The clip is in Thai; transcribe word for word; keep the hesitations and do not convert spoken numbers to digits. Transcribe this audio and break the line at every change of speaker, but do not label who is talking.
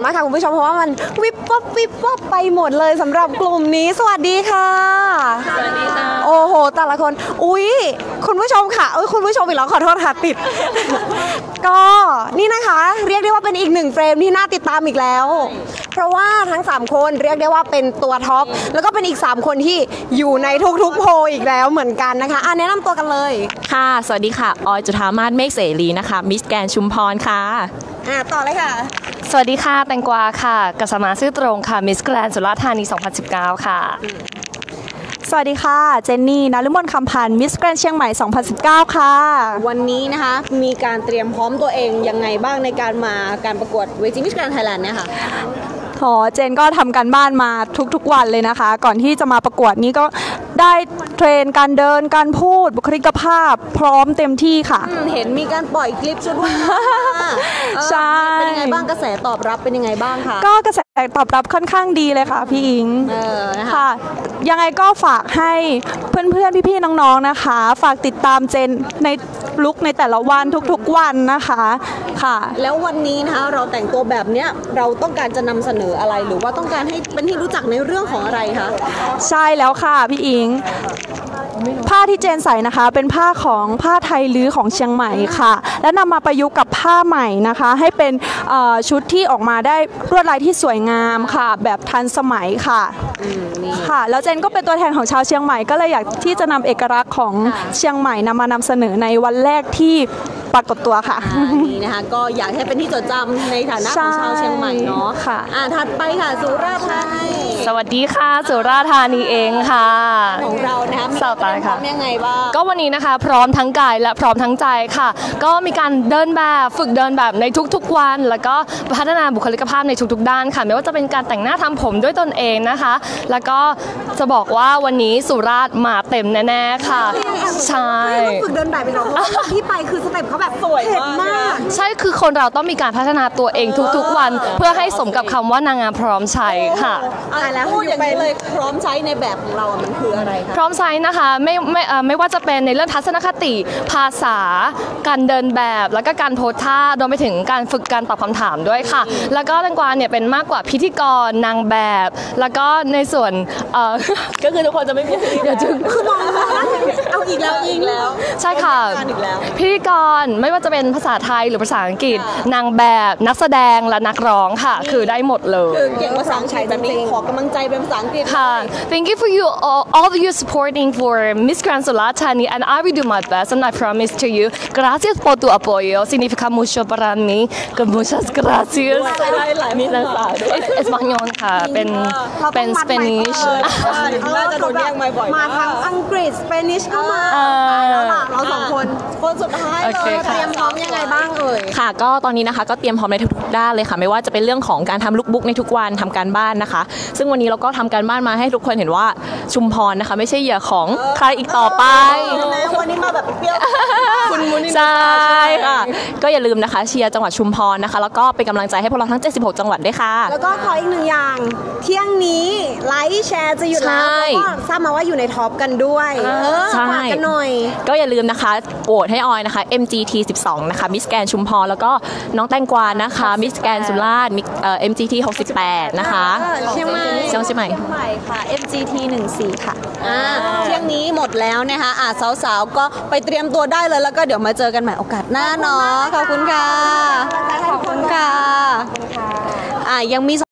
มาค่ะคุณผู้ชมเพราะว่ามันวิบวับวิบวับไปหมดเลยสำหรับกลุ่มนี้สวัสดีค่ะ
สวัสดีค่ะ
โอ้โหแต่ละคนอุ๊ยคุณผู้ชมค่ะเอ้ยคุณผู้ชมอีกแล้วขอโทษค่ะติด ก็นี่นะคะเรียกได้ว่าเป็นอีกหนึ่งเฟรมที่น่าติดตามอีกแล้วเพราะว่าทั้งสามคนเรียกได้ว่าเป็นตัวท็อปแล้วก็เป็นอีกสามคนที่อยู่ในทุกๆโพลอีกแล้วเหมือนกันนะคะอ่ะแนะนำตัวกันเลย
ค่ะสวัสดีค่ะออยจุฑามาศเมฆเสรีนะคะมิสแกรนด์ชุมพรค่ะ
อ่ะต่อเลยค่ะ
สวัสดีค่ะแตงกวาค่ะกัสมาซื่อตรงค่ะมิสแกรนด์สุราษฎร์ธานีสองพันสิบเก้าค่ะ
สวัสดีค่ะเจนนี่นฤมลคำพันธ์มิสแกรนด์เชียงใหม่สองพันสิบเก้าค่ะ
วันนี้นะคะมีการเตรียมพร้อมตัวเองยังไงบ้างในการมาการประกวดเวทีมิสแกรนด์ไทยแลนด์เนี่ยค่ะ
ขอเจนก็ทำการบ้านมาทุกๆวันเลยนะคะก่อนที่จะมาประกวดนี้ก็ได้เทรนการเดินการพูดบุคลิกภาพพร้อมเต็มที่ค่ะ
เห็นมีการปล่อยคลิปชุดว่ายน้ำใช่เป็นยังไงบ้างกระแสตอบรับเป็นยังไงบ้างคะ
ก็กระแสตอบรับค่อนข้างดีเลยค่ะพี่อิงค่ะยังไงก็ฝากให้เพื่อนๆพี่ๆน้องๆนะคะฝากติดตามเจนในลุคในแต่ละวันทุกๆวันนะคะค่ะ
แล้ววันนี้นะคะเราแต่งตัวแบบเนี้ยเราต้องการจะนำเสนออะไรหรือว่าต้องการให้เป็นที่รู้จักในเรื่องของอะไรคะ
ใช่แล้วค่ะพี่อิงผ้าที่เจนใส่นะคะเป็นผ้าของผ้าไทยลื้อของเชียงใหม่ค่ะและนำมาประยุกต์กับผ้าใหม่นะคะให้เป็นชุดที่ออกมาได้ลวดลายที่สวยงามค่ะแบบทันสมัยค่ะค่ะแล้วเจนก็เป็นตัวแทนของชาวเชียงใหม่ก็เลยอยากที่จะนำเอกลักษณ์ของเชียงใหม่นำมานำเสนอในวันแรกที่ปรากฏตัวค่ะ
นี่นะคะก็อยากให้เป็นที่จดจำในฐานะของชาวเชียงใหม่เนาะ
ค่ะ
อ่าถัดไปค่ะสุราษฎร์ธานี
สวัสดีค่ะสุราษฎร์ธานีเองค่ะ
ของเรานะคะมีการพร้อมยังไงบ้าง
ก็วันนี้นะคะพร้อมทั้งกายและพร้อมทั้งใจค่ะก็มีการเดินแบบฝึกเดินแบบในทุกๆวันแล้วก็พัฒนาบุคลิกภาพในทุกๆด้านค่ะไม่ว่าจะเป็นการแต่งหน้าทำผมด้วยตนเองนะคะแล้วก็จะบอกว่าวันนี้สุราษฎร์มาเต็มแน่ๆค่ะใช่
ฝึกเดินแบบไปเนาะที่ไปคือสเต็ปเขาแบบสวยมาก
ใช่คือคนเราต้องมีการพัฒนาตัวเองทุกๆวันเพื่อให้สมกับคำว่านางงามพร้อมใช้ค่ะ
อะไรแล้วพูดอย่างนี้เลยพร้อมใช้ในแบบของเรามันคืออะไรคะ
พร้อมใช้นะคะไม่ไม่ไม่ว่าจะเป็นในเรื่องทัศนคติภาษาการเดินแบบแล้วก็การโพสท่ารวมไปถึงการฝึกการตอบคำถามด้วยค่ะแล้วก็แตงกวาเนี่ยเป็นมากกว่าพิธีกรนางแบบแล้วก็ในส่วนเอ่อก็คือทุกคนจะไม่มี
เดี๋ยวจึงคือมองเอาอีกแล้วอีกแล้ว
ใช่ค่ะพิธีกรไม่ว่าจะเป็นภาษาไทยหรือภาษาอังกฤษนางแบบนักแสดงและนักร้องค่ะคือได้หมดเลย
คือเก่งภาษาอังกฤษแบบนี้ขอกำลังใจเป็นภาษาอังกฤษ
ค่ะ Thank you for you all, all of you supporting for Miss Grand Surat Thani and I will do my best and I promise to you gracias por tu apoyo significa mucho para mí muchas gracias มีภาษาด้วย Español ค่ะเป็นเป็น Spanish
น่าจะโดนแย่งไม่บ่อยมาทั้งอังกฤษ Spanish ก็มาแล้วล่ะเราสองคนคนสุดท้ายเลยเตรียมพร้อมยังไงบ้างเอ่ย
ค่ะก็ตอนนี้นะคะก็เตรียมพร้อมในทุกๆด้านเลยค่ะไม่ว่าจะเป็นเรื่องของการทำลุคบุ๊กในทุกวันทำการบ้านนะคะซึ่งวันนี้เราก็ทำการบ้านมาให้ทุกคนเห็นว่าชุมพรนะคะไม่ใช่เหยื่อของใครอีกต่อไป
วันนี้มาแบบเปรี้ยวคุณมุนิ
ใช่ค่ะก็อย่าลืมนะคะเชียร์จังหวัดชุมพรนะคะแล้วก็เป็นกำลังใจให้พวกเราทั้งเจ็ดสิบหกจังหวัดด้วยค่ะ
แล้วก็ขออีกหนึ่งอย่างเที่ยงนี้ไลค์แชร์จะหยุดแล้วก็ทราบมาว่าอยู่ในท็อปกันด้วยเออฝากกันหน่อย
ก็อย่าลืมนะคะโหวตให้ออยนะคะ เอ็ม จี ที สิบสองนะคะมิสแกรนด์ชุมพรแล้วก็น้องแตงกวานะคะมิสแกรนด์สุราษฎร์เอ่อ เอ็ม จี ที หกสิบแปดนะคะ
เชียงใหม่
เชียงใหม่
ค่ะ เอ็ม จี ที หนึ่งสี่ค่ะ
อ่าเที่ยงนี้หมดแล้วนะคะอ่าสาวๆก็ไปเตรียมตัวได้เลยแล้วก็เดี๋ยวมาเจอกันใหม่โอกาสหน้าเนาะขอบคุณค่ะขอบคุณค่ะอ่ายังมี